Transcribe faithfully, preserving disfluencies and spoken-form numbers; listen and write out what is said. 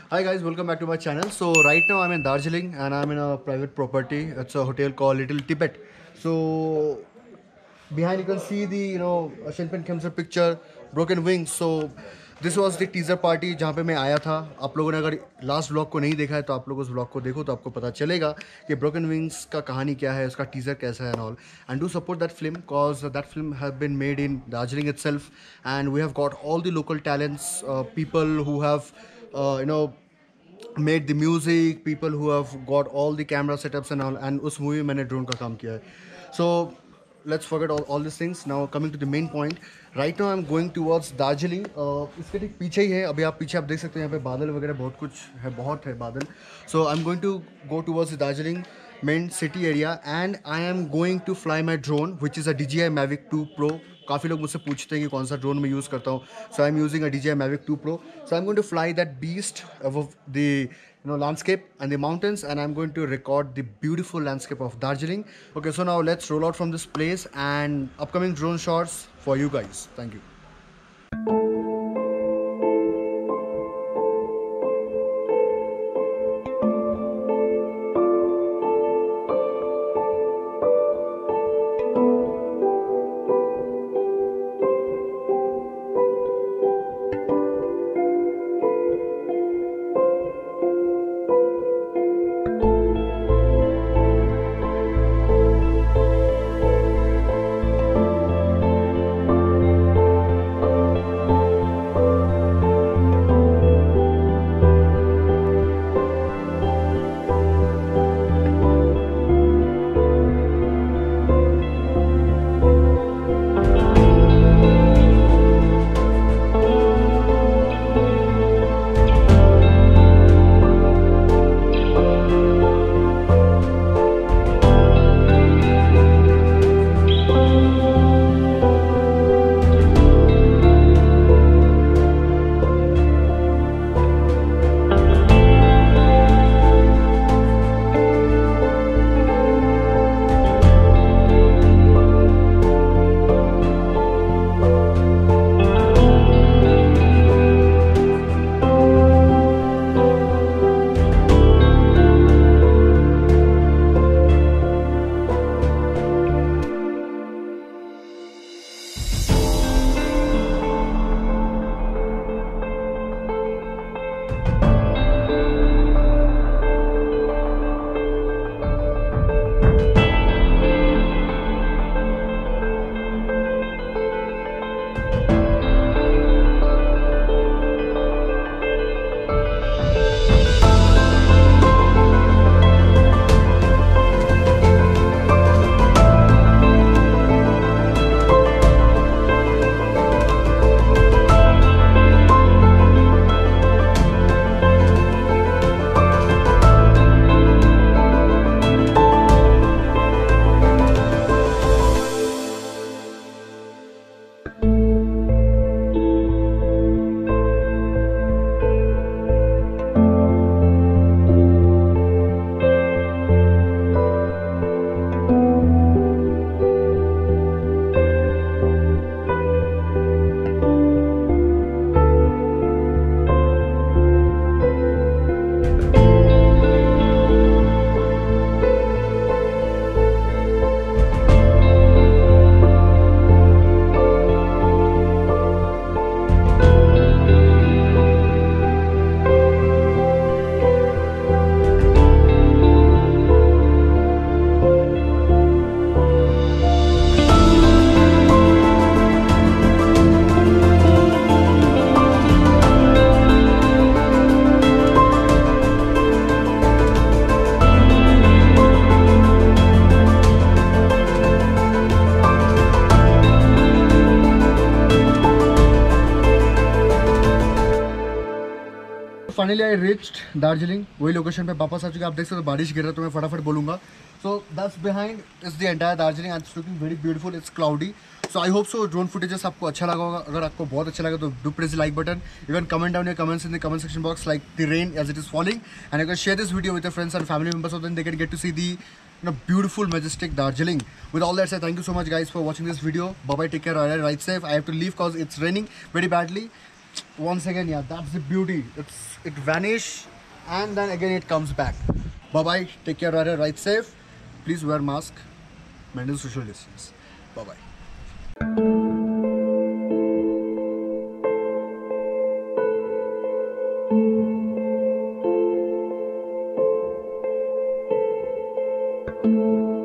Hi guys, welcome back to my channel. So right now I'm in Darjeeling and I'm in a private property. It's a hotel called Little Tibet. So behind you can see the you know Shinpin Kemser picture, Broken Wings. So this was the teaser party जहाँ पे मैं आया था. आप लोगों ने अगर last vlog को नहीं देखा है तो आप लोग उस व्लॉग को देखो तो आपको पता चलेगा कि ब्रोकन विंग्स का कहानी क्या है, उसका टीजर कैसा है and all. And do support that film cause that film have been made in Darjeeling itself and we have got all the local talents, uh, people who have uh, you know made the music, people who have got all the camera setups and all. And उस movie में मैंने drone का काम किया है. So let's forget all, all these things. Now coming to the main point. Right now I'm going towards Darjeeling. uh, इसके ठीक पीछे ही है. अभी आप पीछे आप देख सकते हैं यहाँ पे बादल वगैरह बहुत कुछ है, बहुत है बादल. So I'm going to go towards the Darjeeling main city area and I am going to fly my drone which is a D J I Mavic two Pro. काफ़ी लोग मुझसे पूछते हैं कि कौन सा ड्रोन मैं यूज़ करता हूँ. So I am using a D J I Mavic two Pro. So I'm going to fly that beast above the you know landscape and the mountains and I'm going to record the beautiful landscape of Darjeeling. Okay, so now let's roll out from this place and upcoming drone shots for you guys. Thank you. Finally I reached Darjeeling. वही location पे वापस आ चुके. आप देख सकते हो बारिश गिर रहा है तो मैं फटाफट बोलूँगा. So that's behind is the entire Darjeeling and it's looking very beautiful. It's cloudy. So I hope so drone footages आपको अच्छा लगा होगा. अगर आपको बहुत अच्छा लगा तो do press the like button. You can comment down your comments in the comment section box like the rain as it is falling and you can share this video with your friends and family members so then they can get to see the you know, beautiful majestic Darjeeling. With all that said, thank you so much guys for watching this video. Bye bye, take care, ride safe. I have to leave cause it's raining very badly. once again, yeah, that's the beauty. It's it vanish and then again it comes back. Bye bye. Take care, ride, ride safe. Please wear mask. Maintain social distance. Bye bye. Thank you.